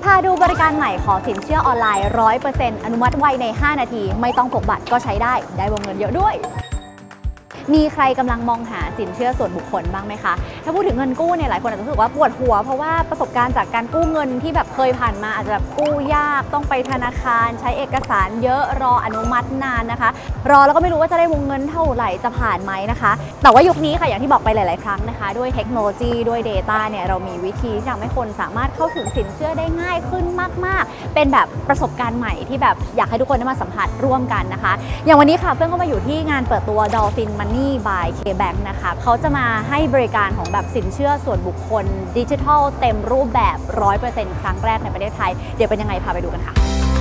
พาดูบริการใหม่ขอสินเชื่อออนไลน์ 100% อนุมัติไวใน 5 นาทีไม่ต้องพกบัตรก็ใช้ได้วงเงินเยอะด้วยมีใครกำลังมองหาสินเชื่อส่วนบุคคลบ้างไหมคะถ้าพูดถึงเงินกู้เนี่ยหลายคนอาจจะรู้สึกว่าปวดหัวเพราะว่าประสบการณ์จากการกู้เงินที่แบบเคยผ่านมาอาจจะแบบกู้ยากต้องไปธนาคารใช้เอกสารเยอะรออนุมัตินานนะคะรอแล้วก็ไม่รู้ว่าจะได้วงเงินเท่าไหร่จะผ่านไหมนะคะแต่ว่ายุคนี้ค่ะอย่างที่บอกไปหลายๆครั้งนะคะด้วยเทคโนโลยีด้วย Data เนี่ยเรามีวิธีที่ทำให้คนสามารถเข้าถึงสินเชื่อได้ง่ายขึ้นมากๆเป็นแบบประสบการณ์ใหม่ที่แบบอยากให้ทุกคนได้มาสัมผัสร่วมกันนะคะอย่างวันนี้ค่ะเฟื่องก็มาอยู่ที่งานเปิดตัว Dolphin Money by KBank นะคะเขาจะมาให้บริการของแบบสินเชื่อส่วนบุคคลดิจิทัลเต็มรูปแบบ 100% ครั้งแรกในประเทศไทยเดี๋ยวเป็นยังไงพาไปดูกันค่ะ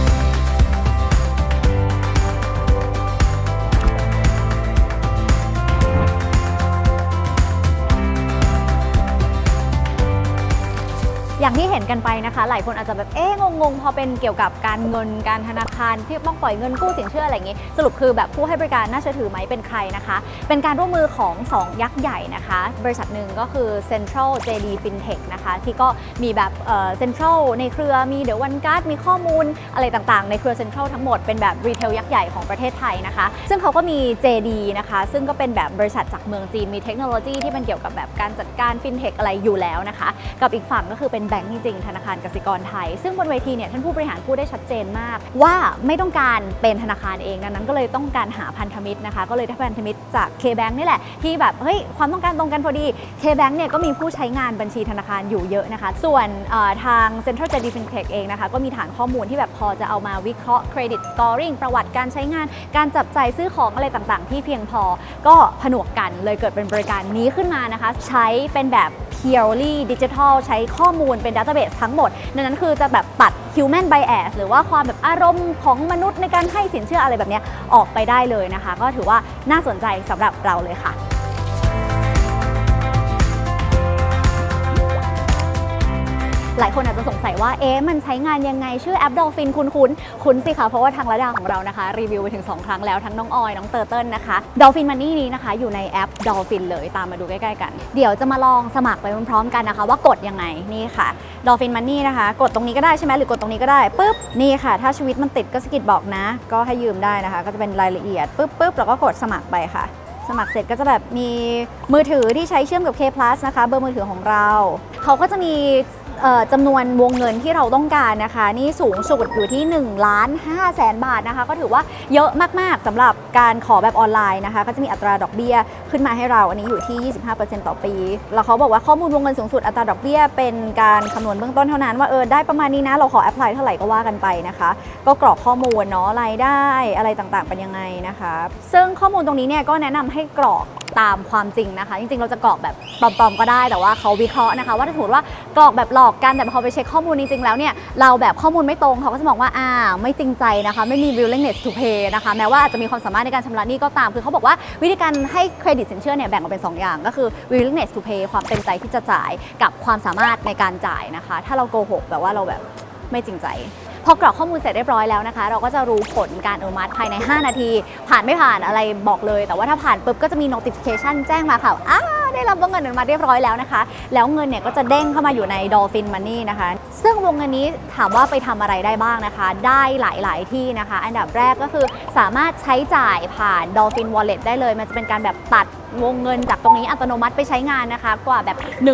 อย่างที่เห็นกันไปนะคะหลายคนอาจจะแบบงงพอเป็นเกี่ยวกับการเงินการธนาคารที่ต้องปล่อยเงินกู้สินเชื่ออะไรอย่างนี้สรุปคือแบบผู้ให้บริการน่าเชื่อถือไหมเป็นใครนะคะเป็นการร่วมมือของ2ยักษ์ใหญ่นะคะบริษัทหนึ่งก็คือ Central JD Fintech นะคะที่ก็มีแบบCentral ในเครือมี The One Card มีข้อมูลอะไรต่างๆในเครือ Central ทั้งหมดเป็นแบบรีเทลยักษ์ใหญ่ของประเทศไทยนะคะซึ่งเขาก็มี JD นะคะซึ่งก็เป็นแบบบริษัทจากเมืองจีนมีเทคโนโลยีที่เป็นเกี่ยวกับแบบการจัดการ Fintech อะไรอยู่แล้วนะคะกับอีกฝั่งก็คือเป็นแบงก์จริงๆธนาคารกสิกรไทยซึ่งบนเวทีเนี่ยท่านผู้บริหารพูดได้ชัดเจนมากว่าไม่ต้องการเป็นธนาคารเองดังนั้นก็เลยต้องการหาพันธมิตรนะคะก็เลยได้พันธมิตรจาก KBank นี่แหละที่แบบเฮ้ยความต้องการตรงกันพอดี KBank เนี่ยก็มีผู้ใช้งานบัญชีธนาคารอยู่เยอะนะคะส่วนทาง Central JD Fintech เองนะคะก็มีฐานข้อมูลที่แบบพอจะเอามาวิเคราะห์เครดิตสกอร์ริ่งประวัติการใช้งานการจับจ่ายซื้อของอะไรต่างๆที่เพียงพอก็ผนวกกันเลยเกิดเป็นบริการนี้ขึ้นมานะคะใช้เป็นแบบpurely digital ใช้ข้อมูลเป็น database ทั้งหมดดังนั้นคือจะแบบตัด human bias หรือว่าความแบบอารมณ์ของมนุษย์ในการให้สินเชื่ออะไรแบบนี้ออกไปได้เลยนะคะก็ถือว่าน่าสนใจสำหรับเราเลยค่ะหลายคนอาจจะสงสัยว่ามันใช้งานยังไงชื่อแอป Dolphin คุ้นสิคะเพราะว่าทางระดาของเรานะคะรีวิวไปถึง2ครั้งแล้วทั้งน้องออยน้องเตอร์เติ้ลนะคะ Dolphin Money นี้นะคะอยู่ในแอป Dolphin เลยตามมาดูใกล้ๆกันเดี๋ยวจะมาลองสมัครไปพร้อมๆกันนะคะว่ากดยังไงนี่ค่ะ Dolphin Money นะคะกดตรงนี้ก็ได้ใช่ไหมหรือกดตรงนี้ก็ได้ปุ๊บนี่ค่ะถ้าชีวิตมันติดก็สกิดบอกนะก็ให้ยืมได้นะคะก็จะเป็นรายละเอียดปุ๊บแล้วก็กดสมัครไปค่ะสมัครเสร็จก็จะแบบมีมือถือที่ใช้เชื่อมกับ K+ นะคะเบอร์มือถือของเราเขาก็จะมีจำนวนวงเงินที่เราต้องการนะคะนี่สูงสุดอยู่ที่1,500,000 บาทนะคะก็ถือว่าเยอะมากๆสำหรับการขอแบบออนไลน์นะคะก็จะมีอัตราดอกเบี้ยขึ้นมาให้เราอันนี้อยู่ที่ 25% ต่อปีแล้วเขาบอกว่าข้อมูลวงเงินสูงสุดอัตราดอกเบี้ยเป็นการคำนวณเบื้องต้นเท่านั้นว่าได้ประมาณนี้นะเราขอแอพพลายเท่าไหร่ก็ว่ากันไปนะคะก็กรอกข้อมูลเนาะรายได้อะไรต่างๆเป็นยังไงนะคะซึ่งข้อมูลตรงนี้เนี่ยก็แนะนำให้กรอกตามความจริงนะคะจริงๆเราจะกรอกแบบปลอมๆก็ได้แต่ว่าเขาวิเคราะห์นะคะว่าถ้าสมมติว่ากรอกแบบหลอกกันแต่พอไปเช็คข้อมูลจริงๆแล้วเนี่ยเราแบบข้อมูลไม่ตรงเขาก็จะบอกว่าไม่จริงใจนะคะไม่มี willingness to pay นะคะแม้ว่าอาจจะมีความสามารถในการชำระหนี้ก็ตามคือเขาบอกว่าวิธีการให้เครดิตสินเชื่อเนี่ยแบ่งออกเป็น2อย่างก็คือ willingness to pay ความเต็มใจที่จะจ่ายกับความสามารถในการจ่ายนะคะถ้าเราโกหกแบบว่าเราแบบไม่จริงใจพอกรอกข้อมูลเสร็จเรียบร้อยแล้วนะคะเราก็จะรู้ผลการอนุมัติภายใน5 นาทีผ่านไม่ผ่านอะไรบอกเลยแต่ว่าถ้าผ่านปุ๊บก็จะมี notification แจ้งมาค่ะได้รับวงเงินอนุมัติเรียบร้อยแล้วนะคะแล้วเงินเนี่ยก็จะเด้งเข้ามาอยู่ใน Dolphin Money นะคะซึ่งวงเงินนี้ถามว่าไปทำอะไรได้บ้างนะคะได้หลายๆที่นะคะอันดับแรกก็คือสามารถใช้จ่ายผ่าน Dolphin Wallet ได้เลยมันจะเป็นการแบบตัดวงเงินจากตรงนี้อัตโนมัติไปใช้งานนะคะกว่าแบบ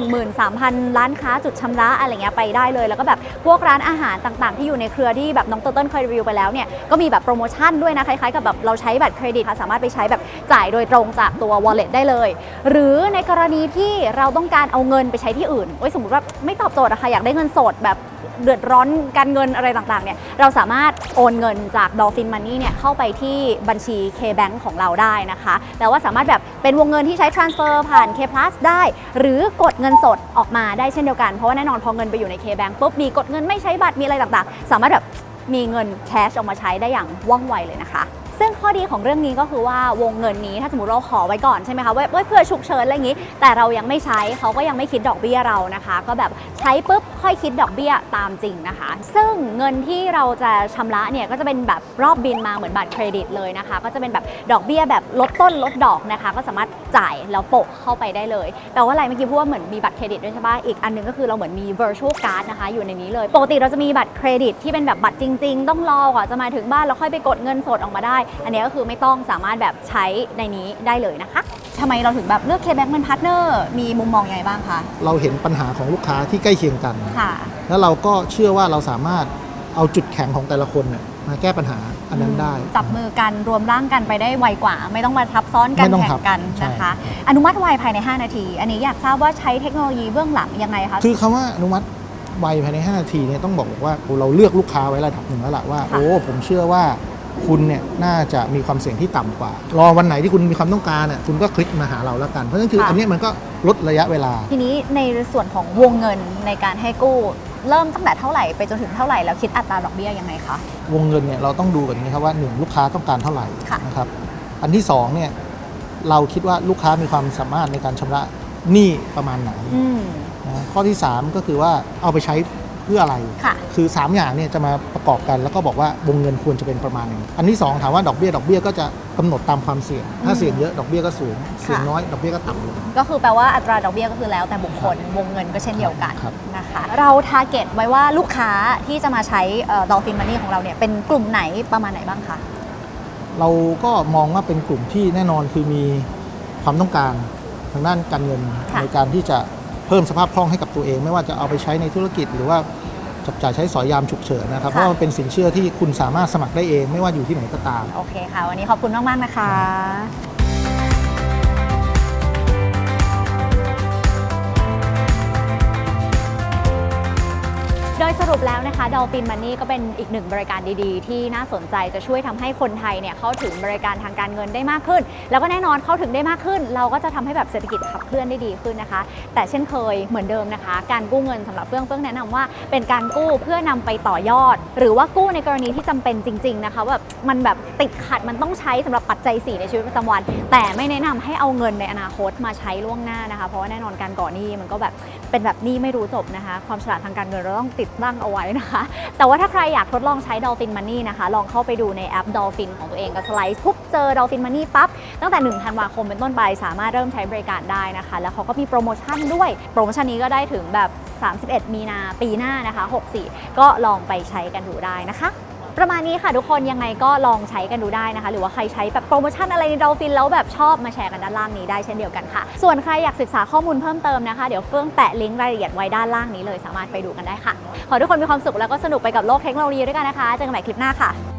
13,000 ร้านค้าจุดชำระอะไรเงี้ยไปได้เลยแล้วก็แบบพวกร้านอาหารต่างๆที่อยู่ในเครือที่แบบน้องเตอร์เติ้ลเคยรีวิวไปแล้วเนี่ยก็มีแบบโปรโมชั่นด้วยนะคล้ายๆกับแบบเราใช้บัตรเครดิตสามารถไปใช้แบบจ่ายโดยตรงจากตัว wallet ได้เลยหรือในกรณีที่เราต้องการเอาเงินไปใช้ที่อื่นสมมติว่าไม่ตอบโจทย์อะค่ะอยากได้เงินสดแบบเดือดร้อนการเงินอะไรต่างๆเนี่ยเราสามารถโอนเงินจาก Dolphin Money เนี่ยเข้าไปที่บัญชี KBank ของเราได้นะคะแต่ว่าสามารถแบบเป็นวงเงินที่ใช้ transfer ผ่าน K+ ได้หรือกดเงินสดออกมาได้เช่นเดียวกันเพราะว่าแน่นอนพอเงินไปอยู่ใน KBank ปุ๊บมีกดเงินไม่ใช้บัตรมีอะไรต่างๆสามารถแบบมีเงินแคชออกมาใช้ได้อย่างว่องไวเลยนะคะซึ่งข้อดีของเรื่องนี้ก็คือว่าวงเงินนี้ถ้าสมมติเราขอไว้ก่อนใช่ไหมคะว่าเพื่อฉุกเฉินอะไรอย่างนี้แต่เรายังไม่ใช้เขาก็ยังไม่คิดดอกเบี้ยเรานะคะก็แบบใช้ปุ๊บค่อยคิดดอกเบี้ยตามจริงนะคะซึ่งเงินที่เราจะชำระเนี่ยก็จะเป็นแบบรอบบินมาเหมือนบัตรเครดิตเลยนะคะก็จะเป็นแบบดอกเบี้ยแบบลดต้นลดดอกนะคะก็สามารถจ่ายแล้วโปะเข้าไปได้เลยแปลว่าอะไรเมื่อกี้พูดว่าเหมือนมีบัตรเครดิตด้วยใช่ปะอีกอันนึงก็คือเราเหมือนมี virtual card นะคะอยู่ในนี้เลยปกติเราจะมีบัตรเครดิตที่เป็นแบบบัตรจริงๆต้องรอก่อนจะมาถึงบ้านแล้วค่อยไปกดเงินสดออกมาได้อันนี้ก็คือไม่ต้องสามารถแบบใช้ในนี้ได้เลยนะคะทำไมเราถึงแบบเลือก KBank เป็นพาร์ทเนอร์มีมุมมองยังไงบ้างคะเราเห็นปัญหาของลูกค้าที่ใกล้เคียงกันค่ะแล้วเราก็เชื่อว่าเราสามารถเอาจุดแข็งของแต่ละคนเนี่ยมาแก้ปัญหาอันนั้นได้จับมือกันรวมร่างกันไปได้ไวกว่าไม่ต้องมาทับซ้อนกันแข่งกันนะคะอนุมัติไวภายใน5นาทีอันนี้อยากทราบว่าใช้เทคโนโลยีเบื้องหลังยังไงคะคือคำว่าอนุมัติไวภายใน5นาทีเนี่ยต้องบอกว่าเราเลือกลูกค้าไว้ระดับหนึ่งแล้วล่ะว่าโอ้ผมเชื่อว่าคุณเนี่ยน่าจะมีความเสี่ยงที่ต่ำกว่ารอวันไหนที่คุณมีความต้องการน่ะคุณก็คลิกมาหาเราแล้วกันเพราะฉะนั้นคืออันนี้มันก็ลดระยะเวลาทีนี้ในส่วนของวงเงินในการให้กู้เริ่มตั้งแต่เท่าไหร่ไปจนถึงเท่าไหร่แล้วคิดอัตราดอกเบี้ยยังไงคะวงเงินเนี่ยเราต้องดูกันนะครับว่า1ลูกค้าต้องการเท่าไหร่นะครับอันที่2เนี่ยเราคิดว่าลูกค้ามีความสามารถในการชำระหนี้ประมาณไหนนะข้อที่3ก็คือว่าเอาไปใช้เพื่ออะไรคือ3อย่างเนี่ยจะมาประกอบกันแล้วก็บอกว่าวงเงินควรจะเป็นประมาณนึงอันที่2ถามว่าดอกเบี้ยก็จะกำหนดตามความเสี่ยงถ้าเสี่ยงเยอะดอกเบี้ยก็สูงเสี่ยงน้อยดอกเบี้ยก็ต่ำลงก็คือแปลว่าอัตราดอกเบี้ยก็คือแล้วแต่บุคคลวงเงินก็เช่นเดียวกันนะคะเราทาร์เก็ตไว้ว่าลูกค้าที่จะมาใช้Dolphin Money ของเราเนี่ยเป็นกลุ่มไหนประมาณไหนบ้างคะเราก็มองว่าเป็นกลุ่มที่แน่นอนคือมีความต้องการทางด้านการเงินในการที่จะเพิ่มสภาพคล่องให้กับตัวเองไม่ว่าจะเอาไปใช้ในธุรกิจหรือว่าจับจ่ายใช้สอยยามฉุกเฉินนะครับเพราะว่ามันเป็นสินเชื่อที่คุณสามารถสมัครได้เองไม่ว่าอยู่ที่ไหนก็ตามโอเคค่ะวันนี้ขอบคุณมากๆนะคะโดยสรุปแล้วนะคะ Dolphin Money ก็เป็นอีกหนึ่งบริการดีๆที่น่าสนใจจะช่วยทำให้คนไทยเนี่ยเข้าถึงบริการทางการเงินได้มากขึ้นแล้วก็แน่นอนเข้าถึงได้มากขึ้นเราก็จะทำให้แบบเศรษฐกิจขับเคลื่อนได้ดีขึ้นนะคะแต่เช่นเคยเหมือนเดิมนะคะการกู้เงินสำหรับเฟื่องแนะนำว่าเป็นการกู้เพื่อนำไปต่อยอดหรือว่ากู้ในกรณีที่จำเป็นจริงๆนะคะแบบมันแบบติดขัดมันต้องใช้สำหรับปัจจัย4ในชีวิตประจำวันแต่ไม่แนะนำให้เอาเงินในอนาคตมาใช้ล่วงหน้านะคะเพราะว่าแน่นอนการก่อหนี้มันก็แบบเป็นแบบหนี้ไม่รู้จบนะคะความฉลาดทางการเงินเราต้องติดตั้งเอาไว้นะคะแต่ว่าถ้าใครอยากทดลองใช้ Dolphin Money นะคะลองเข้าไปดูในแอป Dolphin ของตัวเองก็สไลด์ปุ๊บเจอ Dolphin Money ปั๊บตั้งแต่1ธันวาคมเป็นต้นไปสามารถเริ่มใช้บริการได้นะคะแล้วเขาก็มีโปรโมชั่นด้วยโปรโมชั่นนี้ก็ได้ถึงแบบ31มีนาปีหน้านะคะ64ก็ลองไปใช้กันดูได้นะคะประมาณนี้ค่ะทุกคนยังไงก็ลองใช้กันดูได้นะคะหรือว่าใครใช้แบบโปรโมชั่นอะไรใน Dolphin แล้วแบบชอบมาแชร์กันด้านล่างนี้ได้เช่นเดียวกันค่ะส่วนใครอยากศึกษาข้อมูลเพิ่มเติมนะคะเดี๋ยวเฟื่องแปะลิงก์รายละเอียดไว้ด้านล่างนี้เลยสามารถไปดูกันได้ค่ะขอทุกคนมีความสุขแล้วก็สนุกไปกับโลกเทคโนโลยีด้วยกันนะคะเจอกันใหม่คลิปหน้าค่ะ